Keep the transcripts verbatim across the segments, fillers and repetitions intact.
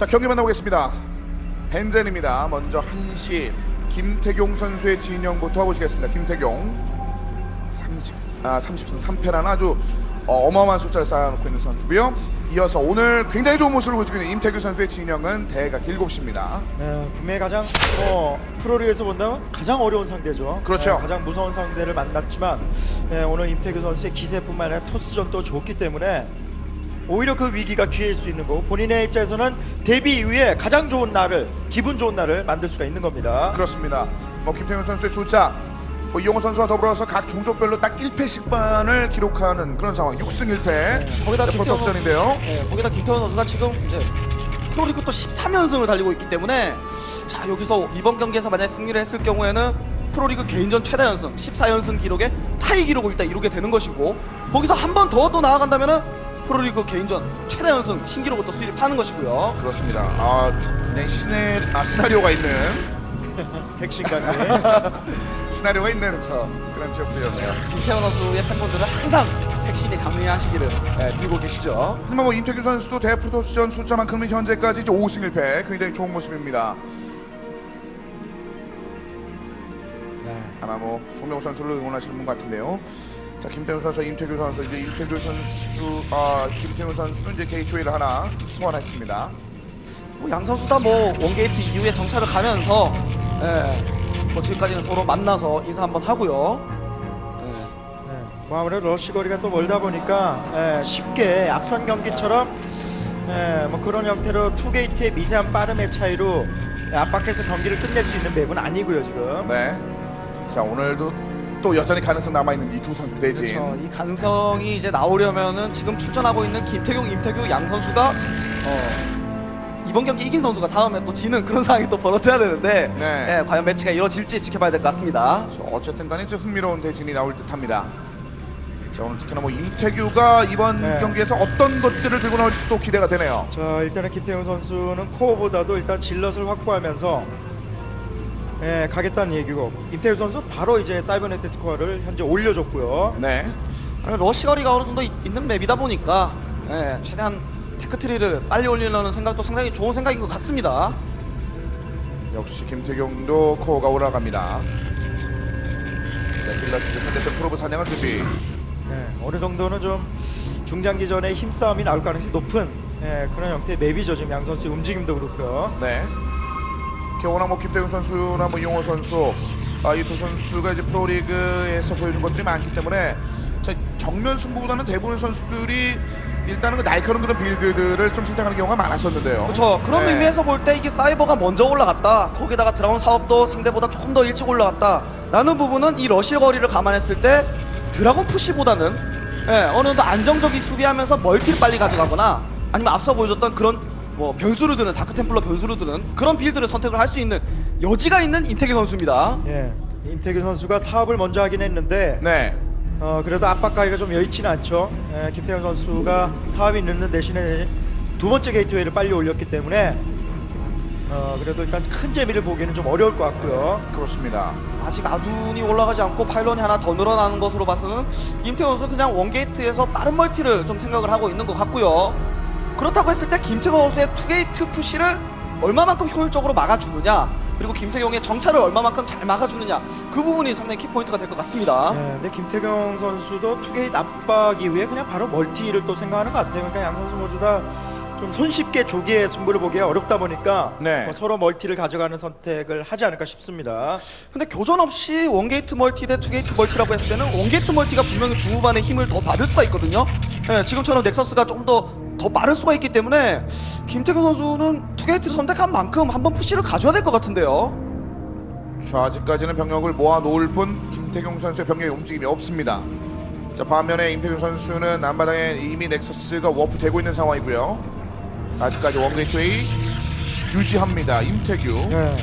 자, 경기 만나보겠습니다. 벤젠입니다. 먼저 한시 김태경 선수의 진영부터 보시겠습니다. 김태경 삼십, 아, 삼십승 삼패라는 아주 어, 어마어마한 숫자를 쌓아놓고 있는 선수고요. 이어서 오늘 굉장히 좋은 모습을 보여주고 있는 임태규 선수의 진영은 대각 일곱 시입니다. 네, 분명히 가장 어, 프로리그에서 본다면 가장 어려운 상대죠. 그렇죠. 네, 가장 무서운 상대를 만났지만 네, 오늘 임태규 선수의 기세뿐만 아니라 토스전도 좋기 때문에 오히려 그 위기가 기회일 수 있는 거고, 본인의 입장에서는 데뷔 이후에 가장 좋은 날을, 기분 좋은 날을 만들 수가 있는 겁니다. 그렇습니다. 뭐 김태균 선수의 숫자, 뭐 이용호 선수와 더불어서 각 종족별로 딱 일 패씩만을 기록하는 그런 상황. 육승 일 패. 네, 거기다 김태형 포토스전인데요. 네, 거기다 김태형 선수가 지금 이제 프로리그 또 십삼 연승을 달리고 있기 때문에, 자 여기서 이번 경기에서 만약 승리를 했을 경우에는 프로리그 개인전 최다 연승 십사 연승 기록에 타이 기록을 일단 이루게 되는 것이고, 거기서 한 번 더 또 나아간다면은 프로리그 개인전 최다 연승 신기록을 또 수립하는 것이고요. 그렇습니다. 아, 그냥 시내, 아, 시나리오가 있는 택신까지 시나리오가 있는 그렇죠. 그런 지역들이었네요. 김태형 선수의 팬분들은 항상 택신이 강림하시기를 네, 빌고 계시죠. 하지만 뭐 임태규 선수도 대프로토스전 숫자만큼은 현재까지 이제 오승 일 패, 굉장히 좋은 모습입니다. 네. 아마 뭐 송명호 선수를 응원하시는 분 같은데요. 자, 김태훈 선수, 임태규 선수, 이제 임태규 선수, 아 김태훈 선수도 이제 게이트웨이를 하나 소환했습니다. 뭐 양 선수 다 뭐 원게이트 이후에 정찰을 가면서 예, 뭐 지금까지는 서로 만나서 인사 한번 하고요. 예. 네, 뭐 아무래도 러시 거리가 또 멀다 보니까 예, 쉽게 앞선 경기처럼 예, 뭐 그런 형태로 투게이트의 미세한 빠름의 차이로 예, 압박해서 경기를 끝낼 수 있는 맵은 아니고요 지금. 네. 자, 오늘도 또 여전히 가능성 남아있는 이 두 선수 대진. 그렇죠. 이 가능성이 이제 나오려면은 지금 출전하고 있는 김태경, 임태규 양 선수가 어, 이번 경기 이긴 선수가 다음에 또 지는 그런 상황이 또 벌어져야 되는데, 네. 예, 과연 매치가 이루어질지 지켜봐야 될 것 같습니다. 자, 어쨌든 간에 좀 흥미로운 대진이 나올 듯합니다. 자, 오늘 특히나 뭐 임태규가 이번 네. 경기에서 어떤 것들을 들고 나올지 또 기대가 되네요. 자, 일단은 김태형 선수는 코어보다도 일단 질럿을 확보하면서 예, 가겠다는 얘기고, 임태규 선수 바로 이제 사이버네트 스코어를 현재 올려줬고요. 네. 러시 거리가 어느 정도 이- 있는 맵이다 보니까 예, 최대한 테크트리를 빨리 올리려는 생각도 상당히 좋은 생각인 것 같습니다. 역시 김태경도 코어가 올라갑니다. 자, 질라스가 상대편 프로브 사냥을 준비. 네, 어느 정도는 좀 중장기전에 힘싸움이 나올 가능성이 높은 예, 그런 형태의 맵이죠. 지금 양 선수의 움직임도 그렇고요. 네. 워낙 뭐 김태균 선수나 뭐 이용호 선수, 아, 이 두 선수가 이제 프로리그에서 보여준 것들이 많기 때문에, 자, 정면 승부보다는 대부분 선수들이 일단은 그 날카로운 그런 빌드들을 좀 선택하는 경우가 많았었는데요. 그렇죠. 그런 네. 의미에서 볼 때 이게 사이버가 먼저 올라갔다, 거기다가 드라운 사업도 상대보다 조금 더 일찍 올라갔다 라는 부분은 이 러시 거리를 감안했을 때 드라곤 푸시보다는 예, 어느 정도 안정적인 수비하면서 멀티를 빨리 가져가거나 아니면 앞서 보여줬던 그런 뭐 변수를 드는 다크템플러 변수를 드는 그런 빌드를 선택을 할 수 있는 여지가 있는 임태규 선수입니다. 예, 임태규 선수가 사업을 먼저 하긴 했는데 네. 어, 그래도 압박 가기가 좀 여의치는 않죠. 예, 김태형 선수가 사업이 늦는 대신에 두 번째 게이트웨이를 빨리 올렸기 때문에 어, 그래도 일단 큰 재미를 보기는 좀 어려울 것 같고요. 그렇습니다. 아직 아둔이 올라가지 않고 파일런이 하나 더 늘어나는 것으로 봐서는 임태규 선수 그냥 원게이트에서 빠른 멀티를 좀 생각을 하고 있는 것 같고요. 그렇다고 했을 때 김태경 선수의 투게이트 푸시를 얼마만큼 효율적으로 막아주느냐, 그리고 김태경의 정찰을 얼마만큼 잘 막아주느냐, 그 부분이 상당히 키포인트가 될 것 같습니다. 네, 근데 김태경 선수도 투게이트 압박 이후에 그냥 바로 멀티를 또 생각하는 것 같아요. 그러니까 양 선수 모두 다 좀 손쉽게 조기에 승부를 보기가 어렵다 보니까 네. 뭐 서로 멀티를 가져가는 선택을 하지 않을까 싶습니다. 근데 교전 없이 원게이트 멀티 대 투게이트 멀티라고 했을 때는 원게이트 멀티가 분명히 중후반에 힘을 더 받을 수가 있거든요. 예, 지금처럼 넥서스가 좀 더 더 빠를 수가 있기 때문에 김태경 선수는 투게이트를 선택한 만큼 한번 푸시를 가져야 될 것 같은데요. 자, 아직까지는 병력을 모아 놓을 뿐 김태경 선수의 병력의 움직임이 없습니다. 자, 반면에 임태경 선수는 앞바닥에 이미 넥서스가 워프되고 있는 상황이고요. 아직까지 원게이트웨이 유지합니다. 임태규. 네.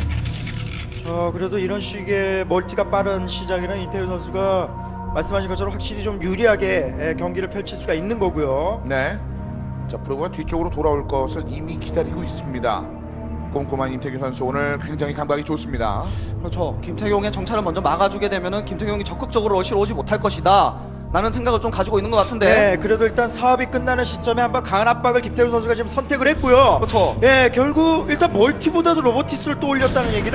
저 그래도 이런 식의 멀티가 빠른 시작에는 이태우 선수가 말씀하신 것처럼 확실히 좀 유리하게 예, 경기를 펼칠 수가 있는 거고요. 네. 자, 프로가 뒤쪽으로 돌아올 것을 이미 기다리고 있습니다. 꼼꼼한 임태규 선수 오늘 굉장히 감각이 좋습니다. 그렇죠. 김태경의 정찰을 먼저 막아주게 되면은 김태경이 적극적으로 러시를 오지 못할 것이다 라는 생각을 좀 가지고 있는 것 같은데. 네, 그래도 일단 사업이 끝나는 시점에 한번 강한 압박을 김태우 선수가 지금 선택을 했고요. 그렇죠. 예, 결국 일단 멀티보다도 로보티스를 또 올렸다는 얘기는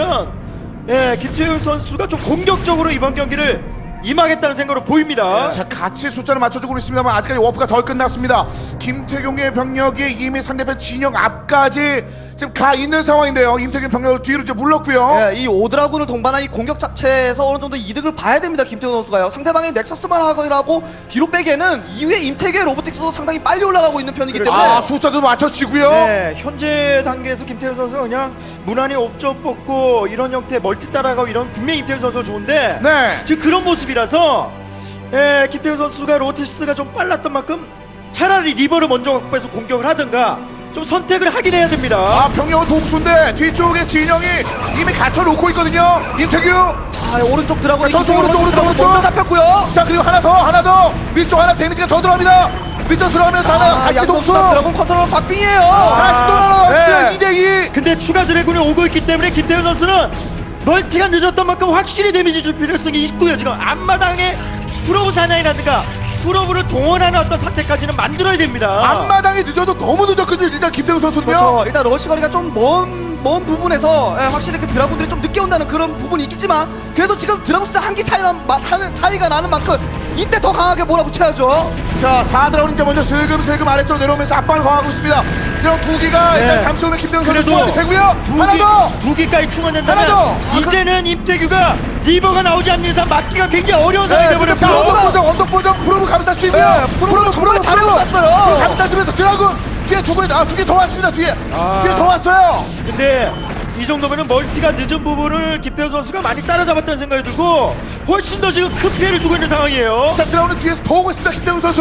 예, 김태우 선수가 좀 공격적으로 이번 경기를 임하겠다는 생각으로 보입니다. 자, 같이 숫자를 맞춰주고 있습니다만 아직까지 워프가 덜 끝났습니다. 김태경의 병력이 이미 상대편 진영 앞까지 지금 가 있는 상황인데요. 임태경 병력을 뒤로 이제 물렀고요. 예, 이 오드라군을 동반한 이 공격 자체에서 어느 정도 이득을 봐야 됩니다. 김태우 선수가요. 상대방이 넥서스만 하거나고 뒤로 빼기에는 이후에 임태경의 로보틱스도 상당히 빨리 올라가고 있는 편이기 그렇죠. 때문에 아, 숫자도 맞춰지고요. 네, 현재 단계에서 김태우 선수가 그냥 무난히 옵점 뽑고 이런 형태 멀티 따라가고 이런 분명히 김태우 선수가 좋은데 네. 지금 그런 모습이라서 예, 김태우 선수가 로보티스가 좀 빨랐던 만큼 차라리 리버를 먼저 확보해서 공격을 하든가 좀 선택을 하긴 해야 됩니다. 아, 병력은 독수인데 뒤쪽에 진영이 이미 갖춰놓고 있거든요. 임태규. 자, 오른쪽 드라군 자, 저쪽, 오른쪽, 오른쪽, 오른쪽. 먼저 잡혔고요. 자, 그리고 하나 더, 하나 더. 밑쪽 하나 데미지가 더 들어갑니다. 밑쪽 들어가면 하나 아, 같이 독수. 양동수가 드라군 컨트롤 박빙이에요. 하나씩 또 날아왔어요. 네. 이 대 이. 근데 추가 드래곤이 오고 있기 때문에 김태우 선수는 멀티가 늦었던 만큼 확실히 데미지 줄 필요성이 있고요. 지금 앞마당에 프로브 사냥이라든가 프로브를 동원하는 어떤 상태까지는 만들어야 됩니다. 앞마당이 늦어도 너무 늦었거든요. 일단 김태우 선수는요. 그렇죠. 일단 러시 거리가 좀 먼 먼 부분에서 예, 확실히 그 드라군들이 좀 늦게 온다는 그런 부분이 있겠지만 그래도 지금 드라군스 한기 차이가, 차이가 나는 만큼 이때 더 강하게 몰아붙여야죠. 자, 사 드라운 이제 먼저 슬금슬금 아래쪽 내려오면서 압박을 가하고 있습니다. 드라운 두 기가 네. 일단 잠시 후면 김태우 선수 그래도 충원이 되고요. 두 하나 개- 더. 두 개까지 충원된다면 하나 더. 자, 이제는 임태규가 리버가 나오지 않는 이상 막기가 굉장히 어려운 상황이 네, 자, 언덕 되버렸고요. 보정, 언덕 보정, 프로브 감쌀 수 있고요. 네, 프로브 정말 잘 감쌌어요. 감싸주면서 드라군 뒤에 두 개, 아, 두 개 더 왔습니다. 뒤에, 아. 뒤에 더 왔어요. 근데 이 정도면은 멀티가 늦은 부분을 김태우 선수가 많이 따라잡았다는 생각이 들고 훨씬 더 지금 큰 피해를 주고 있는 상황이에요. 자, 드라운은 뒤에서 더 오고 있습니다. 김태우 선수.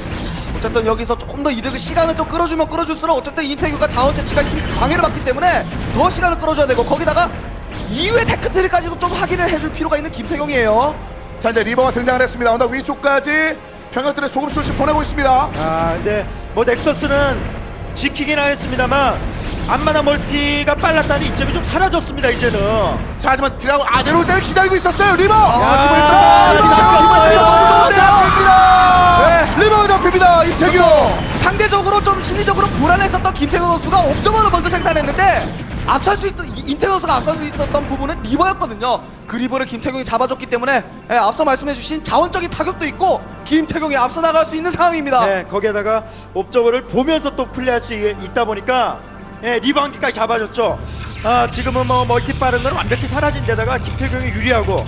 어쨌든 여기서 조금 더 이득을 시간을 좀 끌어주면 끌어줄수록 어쨌든 인태규가 자원 채취가 힘- 방해를 받기 때문에 더 시간을 끌어줘야 되고 거기다가 이후에 테크트리까지도 좀 확인을 해줄 필요가 있는 김태경이에요. 자, 이제 리버가 등장을 했습니다. 언덕 위쪽까지 병력들의 소금 조금씩 보내고 있습니다. 아 근데 뭐 넥서스는 지키긴 하겠습니다만 앞마당 멀티가 빨랐다는 이점이 좀 사라졌습니다 이제는. 자, 하지만 드라군 아 내려올 때를 기다리고 있었어요. 리버. 아, 리버 자, 일점. 잡혔어요. 잡힙니다. 네. 리버 잡힙니다. 임태규. 상대적으로 좀 심리적으로 불안했었던 김태경 선수가 옵저버를 먼저 생산했는데 앞설 수 있던 임태경 선수가 앞설 수 있었던 부분은 리버였거든요. 그 리버를 김태경이 잡아줬기 때문에 예, 앞서 말씀해주신 자원적인 타격도 있고 김태경이 앞서 나갈 수 있는 상황입니다. 네, 거기에다가 옵저버를 보면서 또 플레이할 수 있- 있다 보니까 예, 리버 한 개까지 잡아줬죠. 아 지금은 뭐 멀티 빠른 건 완벽히 사라진 데다가 김태경이 유리하고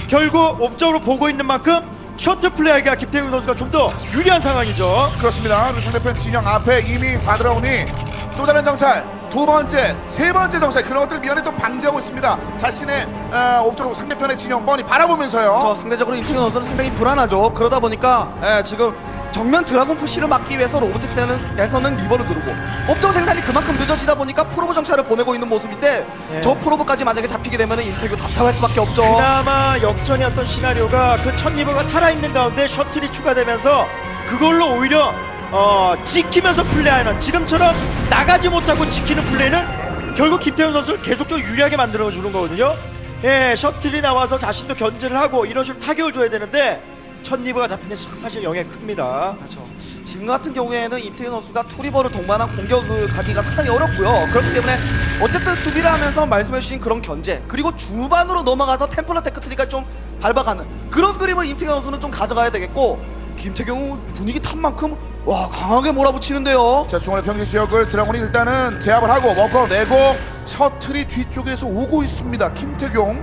결국 옵저버로 보고 있는 만큼 셔틀 플레이가 김태경 선수가 좀 더 유리한 상황이죠. 그렇습니다. 그리고 상대편 진영 앞에 이미 사 드라운이 또 다른 정찰, 두 번째, 세 번째 정찰 그런 것들 미연에 또 방지하고 있습니다. 자신의 어, 옵저로 상대편의 진영 뻔히 바라보면서요. 저 상대적으로 임태경 선수는 상당히 불안하죠. 그러다 보니까 예, 지금 정면 드라곤 푸시를 막기 위해서 로보틱스에서는 리버를 누르고 업적 생산이 그만큼 늦어지다 보니까 프로브 정찰을 보내고 있는 모습인데 네. 저 프로브까지 만약에 잡히게 되면 인태규 답답할 수밖에 없죠. 그나마 역전의 어떤 시나리오가 그 첫 리버가 살아있는 가운데 셔틀이 추가되면서 그걸로 오히려 어, 지키면서 플레이하는 지금처럼 나가지 못하고 지키는 플레이는 결국 김태훈 선수를 계속적으로 유리하게 만들어주는 거거든요. 예, 셔틀이 나와서 자신도 견제를 하고 이런 식으로 타격을 줘야 되는데 첫 리버가 잡힌 게 사실 영향이 큽니다. 그렇죠. 지금 같은 경우에는 임태균 선수가 투리버를 동반한 공격을 가기가 상당히 어렵고요. 그렇기 때문에 어쨌든 수비를 하면서 말씀해주신 그런 견제 그리고 중반으로 넘어가서 템플러 테크트리가 좀 밟아가는 그런 그림을 임태균 선수는 좀 가져가야 되겠고 김태경은 분위기 탄 만큼 와 강하게 몰아붙이는데요. 자, 중원의 평균 지역을 드라곤이 일단은 제압을 하고 워커 내고 셔틀이 뒤쪽에서 오고 있습니다. 김태경.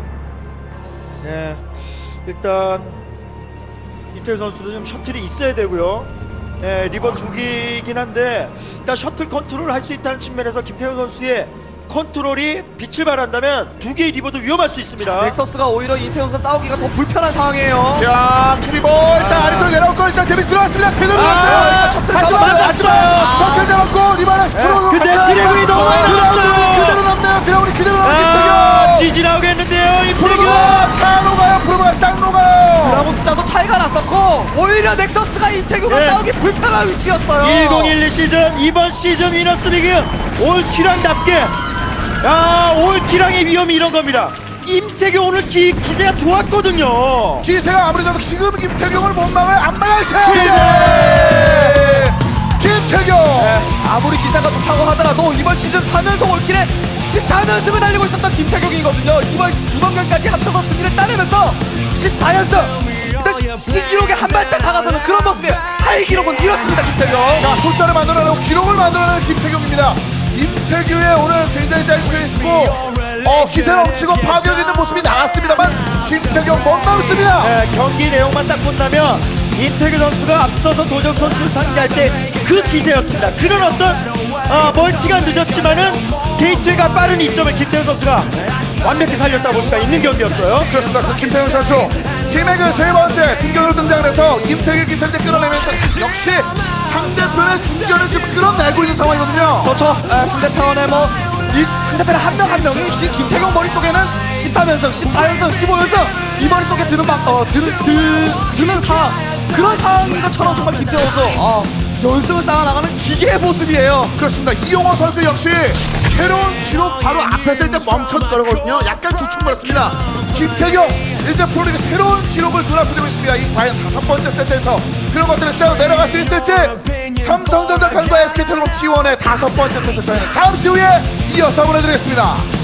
네, 일단 임태훈 선수도 좀 셔틀이 있어야 되고요. 예, 리버 두 기긴 한데 일단 셔틀 컨트롤을 할 수 있다는 측면에서 김태훈 선수의 컨트롤이 빛을 발한다면 두 개의 리버도 위험할 수 있습니다. 넥서스가 오히려 임태균 선수 싸우기가 더 불편한 상황이에요. 자, 트리버 일단 아. 아래쪽 내려올 거 일단 데미지 들어왔습니다. 제대로 아, 들어왔어요. 셔틀 하지만 잡아냈어요. 하지만 셔틀 잡았고 리바는 프로로 근데 갔어요. 드래곤이 너무 많이 드라곤이 남았어요. 그대로 남네요. 드라곤이 그대로 아, 남는 김태경. 지지 나오겠는데요, 임태균. 프로가 다 녹아요. 프로가 싹 녹아요. 드라곤 숫자도 차이가 났었고 오히려 넥서스가 임태균과 네. 싸우기 불편한 위치였어요. 천십일 시즌 이번 시즌 위너스리그 올키랑답게 야 올키랑의 위험이 이런 겁니다. 임태규 오늘 기, 기세가 좋았거든요. 기세가 아무래도 지금 김태경을 못 막을 안마랑 기세! 김태경 네, 아무리 기세가 좋다고 하더라도 이번 시즌 삼 연속 올킬에 십사 연승을 달리고 있었던 김태경이거든요. 이번 이번 경기까지 합쳐서 승리를 따내면서 십사 연승. 일단 신기록에 한 발짝 다가서는 그런 모습이에요. 타이 기록은 이렇습니다, 김태경. 자, 숫자를 만들어내고 기록을 만들어내는 김태경입니다. 김태규의 오늘 굉장히 짧게 있고 어, 기세 넘치고 파괴력 있는 모습이 나왔습니다만 김태경 못 남습니다. 네, 경기 내용만 딱 본다면 임태규 선수가 앞서서 도적 선수를 상대할 때 그 기세였습니다. 그런 어떤 어, 멀티가 늦었지만은 게이트웨이가 빠른 이점을 김태규 선수가 완벽히 살렸다고 볼 수가 있는 경기였어요. 그렇습니다. 그 김태경 선수 팀의 그 세 번째 중견으로 등장을 해서 임태규 기세를 끌어내면서 역시 상대편의 중견을 지금 끌어내고 있는 상황이거든요. 그렇죠. 에, 상대편의 뭐, 이 상대편의 한 명 한 명이 지금 김태경 머릿속에는 십삼 연승, 십사 연승, 십오 연승 이 머릿속에 드는 막, 어, 드는, 드, 드는 상황. 그런 상황인 것처럼 정말 김태경 선수, 어, 연승을 쌓아나가는 기계의 모습이에요. 그렇습니다. 이용호 선수 역시 새로운 기록 바로 앞에서 일단 멈췄거든요. 약간 주춤거렸습니다. 김태경 이제 프로리그 새로운 기록을 눈앞에 두고 있습니다. 이 과연 다섯 번째 세트에서 그런 것들을 쌓아 내려갈 수 있을지. 삼성전자 강과 에스케이텔레콤 티원의 다섯 번째 세트 차이는 잠시 후에 이어서 보내드리겠습니다.